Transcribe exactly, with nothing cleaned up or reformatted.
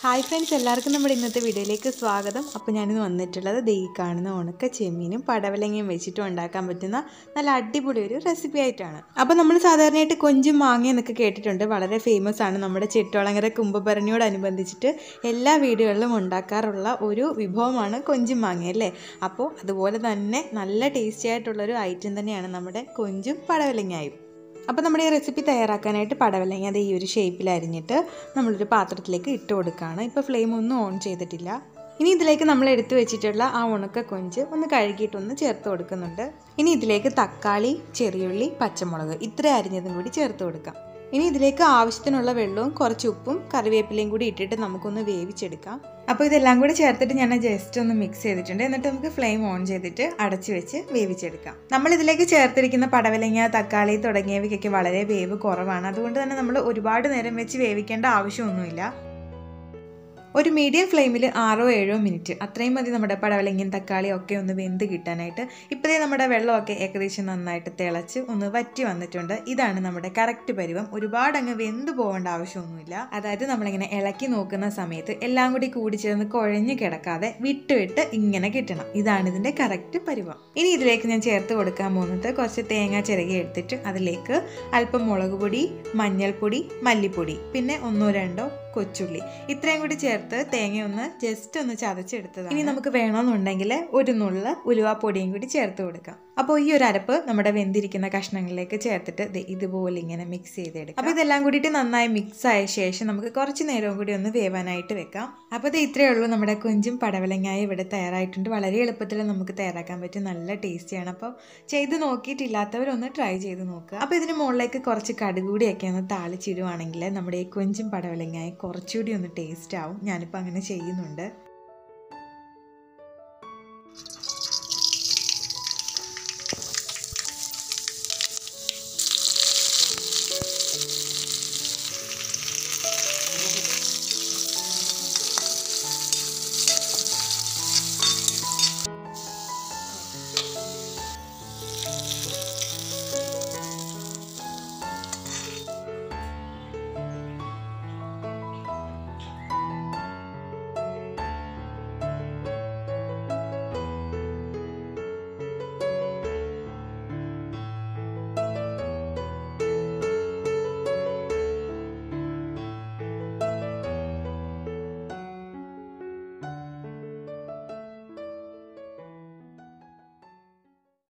Hi friends, എല്ലാവർക്കും നമ്മുടെ ഇന്നത്തെ വീഡിയോയിലേക്ക് സ്വാഗതം. അപ്പോൾ ഞാനിന്ന് വന്നിട്ടുള്ളത് ദേ ഈ കാണുന്ന ഉണക്ക ചെമ്മീനും പടവലങ്ങയും വെച്ചിട്ടും ഉണ്ടാക്കാൻ പറ്റുന്ന നല്ല അടിപൊളി ഒരു റെസിപ്പി ആയിട്ടാണ്. അപ്പോൾ നമ്മൾ സാധാരണയായിട്ട് കൊഞ്ചും മാങ്ങ എന്നൊക്കെ കേട്ടിട്ടുണ്ട്. വളരെ ഫേമസ് ആണ്. നമ്മുടെ ചെട്ടോളങ്ങര കുംഭഭരണിയോടനുബന്ധിച്ചിട്ട് എല്ലാ വീടുകളിലും ഉണ്ടാക്കാറുള്ള ഒരു വിഭവമാണ് കൊഞ്ചും മാങ്ങ അല്ലേ. അപ്പോൾ അതുപോലെ തന്നെ നല്ല ടേസ്റ്റി ആയിട്ടുള്ളൊരു ഐറ്റം തന്നെയാണ് നമ്മുടെ കൊഞ്ചും പടവലങ്ങയും. അപ്പോൾ നമ്മുടെ ഈ റെസിപ്പി തയ്യാറാക്കാനായിട്ട് പടവലങ്ങ അത് ഈ ഒരു ഷേപ്പിൽ അരിഞ്ഞിട്ട് നമ്മളൊരു പാത്രത്തിലേക്ക് ഇട്ട് കൊടുക്കുകയാണ്. ഇപ്പോൾ ഫ്ലെയിം ഒന്നും ഓൺ ചെയ്തിട്ടില്ല. ഇനി ഇതിലേക്ക് നമ്മൾ എടുത്തു വെച്ചിട്ടുള്ള ആ ഉണക്ക കൊഞ്ച് ഒന്ന് കഴുകിയിട്ടൊന്ന് ചേർത്ത് കൊടുക്കുന്നുണ്ട്. ഇനി ഇതിലേക്ക് തക്കാളി, ചെറിയുള്ളി, പച്ചമുളക് ഇത്ര അരിഞ്ഞതും കൂടി ചേർത്ത് കൊടുക്കാം. ഇനി ഇതിലേക്ക് ആവശ്യത്തിനുള്ള വെള്ളവും കുറച്ച് ഉപ്പും കറിവേപ്പിലയും കൂടി ഇട്ടിട്ട് നമുക്കൊന്ന് വേവിച്ചെടുക്കാം. അപ്പോൾ ഇതെല്ലാം കൂടി ചേർത്തിട്ട് ഞാൻ ജസ്റ്റ് ഒന്ന് മിക്സ് ചെയ്തിട്ടുണ്ട്. എന്നിട്ട് നമുക്ക് ഫ്ലെയിം ഓൺ ചെയ്തിട്ട് അടച്ചു വെച്ച് വേവിച്ചെടുക്കാം. നമ്മൾ ഇതിലേക്ക് ചേർത്തിരിക്കുന്ന പടവലങ്ങ, തക്കാളി തുടങ്ങിയവയ്ക്കൊക്കെ വളരെ വേവ് കുറവാണ്. അതുകൊണ്ട് തന്നെ നമ്മൾ ഒരുപാട് നേരം വെച്ച് വേവിക്കേണ്ട ആവശ്യമൊന്നുമില്ല. ഒരു മീഡിയം ഫ്ലെയിമിൽ ആറോ ഏഴോ മിനിറ്റ് അത്രയും മതി നമ്മുടെ പടവലങ്ങയും തക്കാളിയും ഒക്കെ ഒന്ന് വെന്ത് കിട്ടാനായിട്ട്. ഇപ്പോഴേ നമ്മുടെ വെള്ളമൊക്കെ ഏകദേശം നന്നായിട്ട് തിളച്ച് ഒന്ന് വറ്റി വന്നിട്ടുണ്ട്. ഇതാണ് നമ്മുടെ കറക്റ്റ് പരുവം. ഒരുപാട് അങ്ങ് വെന്ത് പോകേണ്ട ആവശ്യമൊന്നുമില്ല. അതായത് നമ്മളിങ്ങനെ ഇളക്കി നോക്കുന്ന സമയത്ത് എല്ലാം കൂടി കൂടി ചേർന്ന് കുഴഞ്ഞു കിടക്കാതെ വിട്ട് വിട്ട് ഇങ്ങനെ കിട്ടണം. ഇതാണ് ഇതിൻ്റെ കറക്റ്റ് പരുവം. ഇനി ഇതിലേക്ക് ഞാൻ ചേർത്ത് കൊടുക്കാൻ പോകുന്നത് കുറച്ച് തേങ്ങ ചിരകി എടുത്തിട്ട് അതിലേക്ക് അല്പം മുളക് പൊടി, മഞ്ഞൾപ്പൊടി, മല്ലിപ്പൊടി, പിന്നെ ഒന്നോ രണ്ടോ കൊച്ചുള്ളി ഇത്രയും കൂടി ചേർത്ത് തേങ്ങ ഒന്ന് ജസ്റ്റ് ഒന്ന് ചതച്ചെടുത്തതാണ്. ഇനി നമുക്ക് വേണമെന്നുണ്ടെങ്കിൽ ഒരു നുള്ള് ഉലുവാപ്പൊടിയും കൂടി ചേർത്ത് കൊടുക്കാം. അപ്പോൾ ഈ ഒരു അരപ്പ് നമ്മുടെ വെന്തിരിക്കുന്ന കഷ്ണങ്ങളിലേക്ക് ചേർത്തിട്ട് ഇതുപോലെ ഇങ്ങനെ മിക്സ് ചെയ്തെടുക്കാം. അപ്പോൾ ഇതെല്ലാം കൂടിയിട്ട് നന്നായി മിക്സ് ആയ ശേഷം നമുക്ക് കുറച്ച് നേരവും കൂടി ഒന്ന് വേവാനായിട്ട് വെക്കാം. അപ്പോൾ ഇത് ഇത്രയേ ഉള്ളൂ. നമ്മുടെ കൊഞ്ചും പടവലങ്ങായും ഇവിടെ തയ്യാറായിട്ടുണ്ട്. വളരെ എളുപ്പത്തിൽ നമുക്ക് തയ്യാറാക്കാൻ പറ്റും. നല്ല ടേസ്റ്റിയാണ്. അപ്പോൾ ചെയ്ത് നോക്കിയിട്ടില്ലാത്തവരൊന്ന് ട്രൈ ചെയ്ത് നോക്കുക. അപ്പോൾ ഇതിന് മുകളിലേക്ക് കുറച്ച് കടുക് കൂടിയൊക്കെ ഒന്ന് താളിച്ചിടുവാണെങ്കിൽ നമ്മുടെ ഈ കൊഞ്ചും പടവലങ്ങായും കുറച്ചുകൂടി ഒന്ന് ടേസ്റ്റ് ആവും. ഞാനിപ്പോൾ അങ്ങനെ ചെയ്യുന്നുണ്ട്.